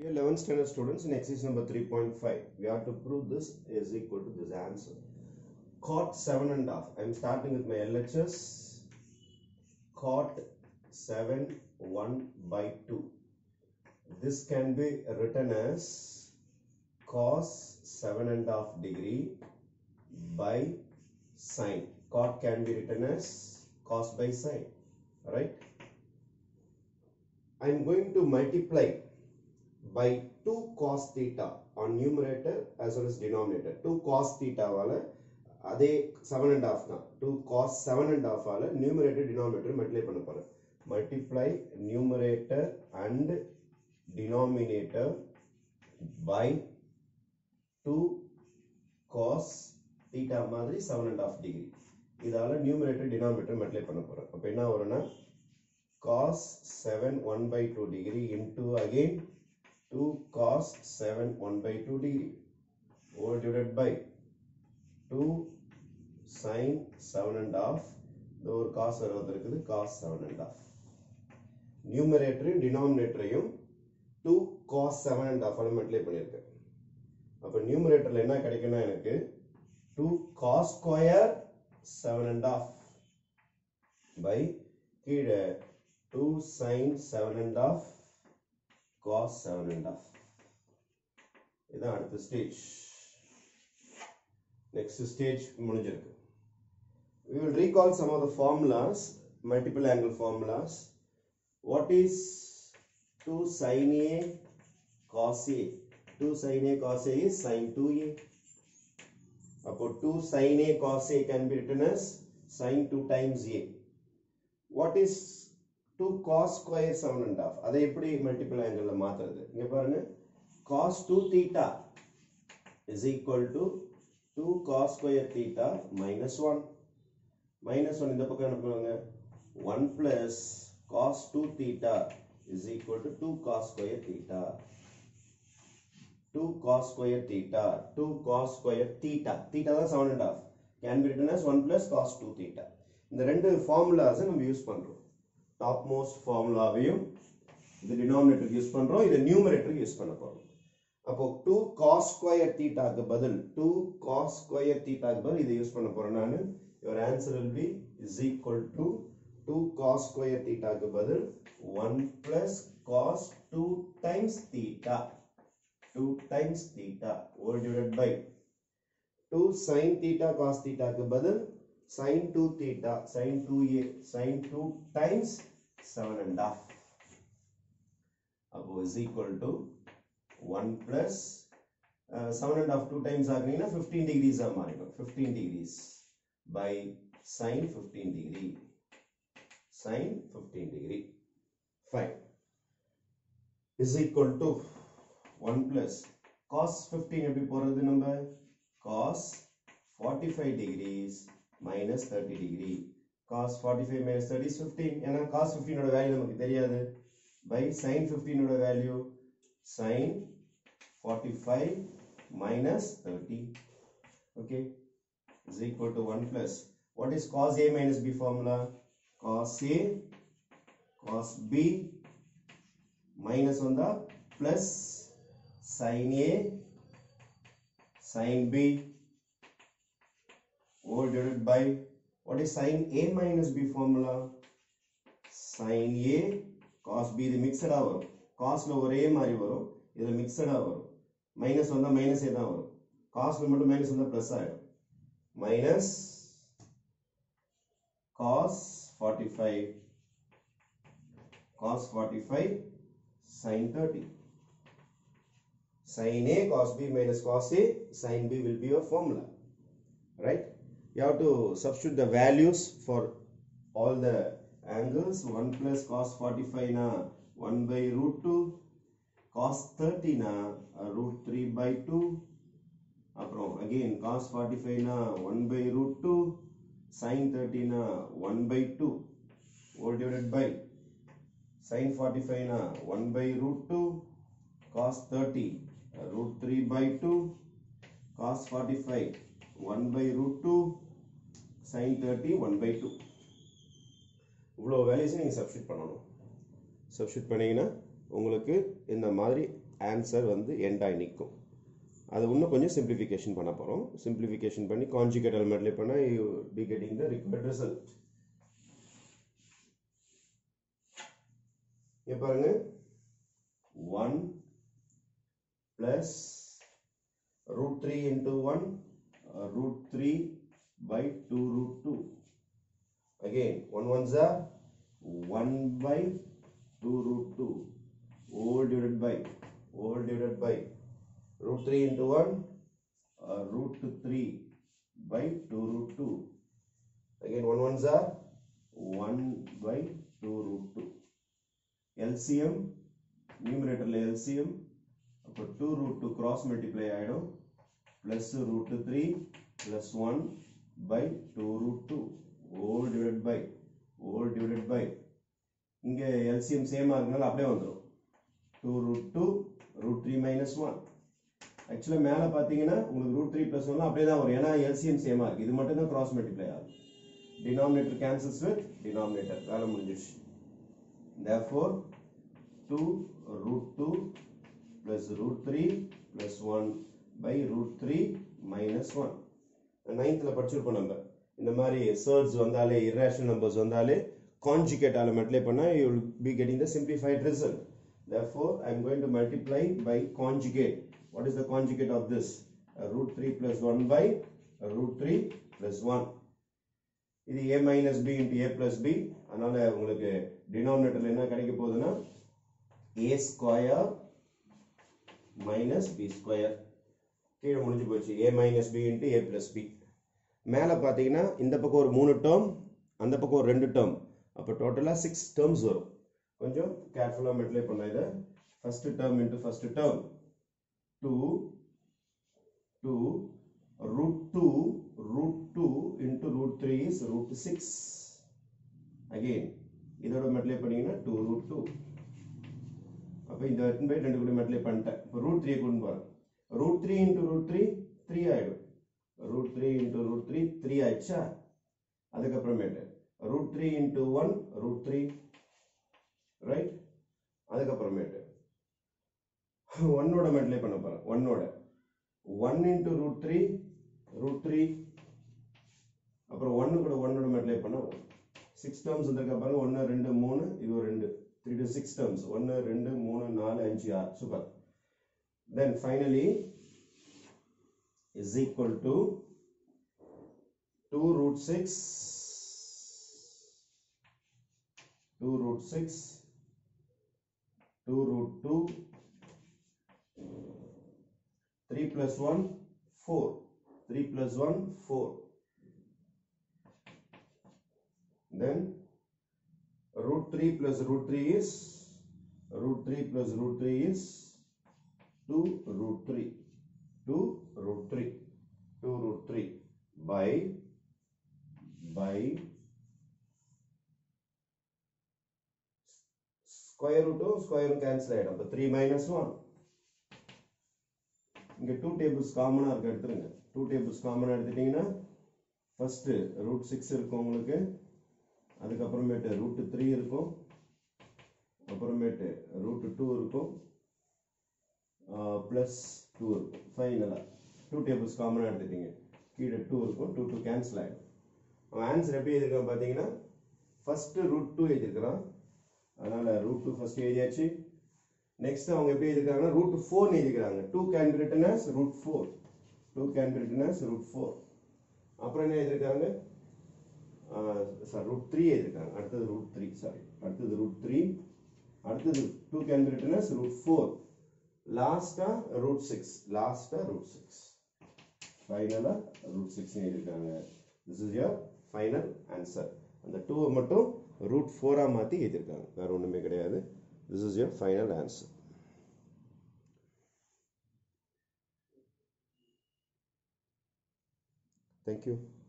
Dear 11th standard students, in exercise number 3.5, we have to prove this is equal to this answer. Cot 7.5. I am starting with my LHS. Cot 7 1 by 2. This can be written as cos 7.5 degree by sine. Cot can be written as cos by sine. Right? I am going to multiply by 2 cos theta on numerator as well as denominator. 2 cos theta वाला அதே 7.5 தான். 2 cos 7.5 ஆல numerator denominator multiply பண்ண போறேன். Multiply numerator and denominator by 2 cos theta மாதிரி 7.5 degree. இதால numerator denominator multiply பண்ண போறேன். அப்ப என்ன வரும்னா cos 7 1 by 2 degree into again 2 cos 7 1 by 2 degree all divided by 2 sin 7.5 the ஒரு cos வருவது இருக்குது cos 7.5 numerator denominator 2 cos 7.5 multiply பண்ணிருக்கேன் அப்ப numeratorல என்ன கிடைக்கும்னா எனக்கு 2 cos square 7.5 by கீழ 2 sin 7.5 cos 7.5. இதான் அடுத்த ஸ்டேஜ். Next stage முடிஞ்சிருக்கு. We will recall some of the formulas, multiple angle formulas. What is 2 sin A cos A? 2 sin A cos A is sin 2A. அப்போ 2 sin A cos A can be written as sin 2 times A. What is 2 cos square 7.5 அதை எப்படி multiple ஆங்கிள்ல மாத்துறது இங்க பாருங்க cos 2 theta is equal to 2 cos square theta minus 1 இந்த பக்கம் என்ன பண்ணுவாங்க 1 plus cos 2 theta is equal to 2 cos square theta 2 cos square theta 2 cos square theta தான் 7.5 can be written as 1 plus cos 2 theta இந்த ரெண்டு formulas நம்ம use பண்றோம் topmost formula வையும் இது denominator யூஸ் பண்றோம் இது numerator யூஸ் பண்ண போறோம் அப்போ 2 cos square theta க்கு பதில் 2 cos square theta க்கு பதில் இதை யூஸ் பண்ண போறேன் நான் your answer will be is equal to 2 cos square theta க்கு பதில் 1 plus cos 2 times theta all divided by 2 sin theta cos theta க்கு பதில் sin 2 theta sin 2a sin 2 times 7.5 அப்போ is equal to 1 plus 7.5 2 times ஆகுனீங்கன்னா 15 degrees ஆ மாறிடும் 15 degrees by sin 15 degree fine is equal to 1 plus cos 15 எப்படி போறது நம்ம cos 45 degrees minus 30 degree cos 45 minus 30 is 15 ஏன்னா cos 15 ஓட value நமக்கு தெரியாது by sin 15 ஓட value sin 45 minus 30 okay is equal to 1 plus what is cos A minus B formula cos A cos B minus on the plus sin A sin B all divided by what is sin A minus B formula sin A cos B இது mixed ஆ வரும் cos ல ஒரே மாதிரி வரும் இதுல mixed ஆ வரும் மைனஸ் வந்தா மைனஸ் தான் வரும் cos ல மட்டும் மைனஸ் வந்தா பிளஸ் ஆயிடும் minus cos 45 sin 30 sin A cos B minus cos A sin B will be your formula right you have to substitute the values for all the angles 1 plus cos 45 na 1 by root 2 cos 30 na root 3 by 2 aprom again cos 45 na 1 by root 2 sin 30 na 1 by 2 all divided by sin 45 na 1 by root 2 cos 30 root 3 by 2 cos 45 1 by root 2 sin 30 1 by 2 இவ்வளவு values நீங்க substitute பண்ணனும் substitute பண்ணீங்கன்னா உங்களுக்கு இந்த மாதிரி answer வந்து end ஆகி நிற்கும். அது இன்னும் கொஞ்சம் சிம்பிளிஃபிகேஷன் பண்ண போகிறோம். சிம்பிளிஃபிகேஷன் பண்ணி கான்ஜுகேட் எலிமெண்ட்ல பண்ணால் you be getting the required result. இங்கே பாருங்க, 1 plus root 3 into 1 root 3 by 2 root 2. Again 1 ones are 1 by 2 root 2 all divided by root 3 into 1 root 3 by 2 root 2. Again 1 ones are 1 by 2 root 2. LCM numerator LCM அப்போ 2 root 2 cross multiply ஆயிடும் plus root 3 plus 1 by 2 root 2 all divided by இங்க LCM சேமா இருக்கனால அப்படியே வந்துரும் 2 root 2 root 3 minus 1. ஆக்சுவலா மேல பாத்தீங்கன்னா உங்களுக்கு root 3 plus 1 அப்படியே தான் வரும், ஏன்னா LCM சேமா இருக்கு. இது மட்டும் தான் cross multiply ஆகும். Denominator cancels with denominator, வேலை முடிஞ்சிருச்சு. Therefore 2 root 2 plus root 3 plus 1 by root 3 minus 1. 9th படிச்சிருப்போம் நம்ம. இந்த மாதிரி surds வந்தாலே irrational numbers வந்தாலே conjugate element பண்ணா you will be getting the simplified result. Therefore I am going to multiply by conjugate. What is the conjugate of this? Root 3 plus 1 by root 3 plus 1. இது a minus b into a plus b. அதனால உங்களுக்கு denominator என்ன கிடைக்க போகுதுன்னா a square minus b square. கீழே முடிஞ்சு போச்சு, a minus b into a plus b. மேலே பார்த்தீங்கன்னா இந்த பக்கம் ஒரு 3 டேர்ம், அந்த பக்கம் ஒரு 2 டேர்ம், அப்போ டோட்டலாக 6 டேர்ம்ஸ் வரும். கொஞ்சம் கேர்ஃபுல்லாக மெட்லே பண்ண இதை. First term into first term 2 root 2 into root 3 is root 6. Again இதோட மெட்லே பண்ணீங்கன்னா 2 root 2. அப்போ இந்த 2 கூட மெட்லே பண்ணிட்டேன். இப்போ root 3 கொண்டு போகிறேன். root 3 into root 3 3 ஆயிடும். root 3 into root 3 3 ஆயிடுச்சா. அதுக்கப்புறமேட்டு root 3 into 1 root 3 ரைட். அதுக்கப்புறமேட்டு 1ஓட மெட்லே பண்ண போகிறேன். 1ஓட 1 into root 3 அப்புறம் 1 கூட 1ஓட மெட்லே பண்ண 6 டேர்ம்ஸ் வந்திருக்க பாருங்க. 1 2 3 இது ஒரு 2 3 to 6 terms. 1 2 3 4 5 6. Super. Then finally is equal to 2 root 6 2 root 6 2 root 2 3 plus 1 4 3 plus 1 4. Then root 3 plus root 3 is 2 root 3 by square root cancel ஆயிடும். அப்ப 3 minus 1. இங்க 2 tables காமனா இருக்கு, எடுத்துருங்க. 2 tables காமனா எடுத்துட்டீங்கன்னா first root 6 இருக்கும் உங்களுக்கு, அதுக்கப்புறமேட்டு root 3 இருக்கும், அப்புறமேட்டு root 2 இருக்கும், plus 2 இருக்கும். ஃபைனலா 2 tables காமனா எடுத்துட்டீங்க, கீழே 2 இருக்கும், 2 கேன்சல் ஆயிடும். அவன் ஆன்சர் எப்படி எழுதிருக்கான் பார்த்தீங்கன்னா ஃபர்ஸ்ட் root 2 எழுதிருக்கிறான், அதனால root 2 ஃபர்ஸ்ட் எழுதியாச்சு. நெக்ஸ்ட் அவங்க எப்படி எழுதிருக்காங்கன்னா root 4 எழுதிருக்காங்க. 2 can be written as root 4. அப்புறம் என்ன எழுதிருக்காங்க, root 3 எழுதிருக்காங்க. அடுத்தது root 3, அடுத்தது root 3, அடுத்தது 2 can be written as root 4, லாஸ்டா root 6, ஃபைனலா root 6 எழுதிருக்காங்க. This is your final answer. அந்த 2 மட்டும் root 4 மாத்தி எழுதிருக்காங்க, வேற ஒண்ணுமே கிடையாது. This is your final answer. Thank you.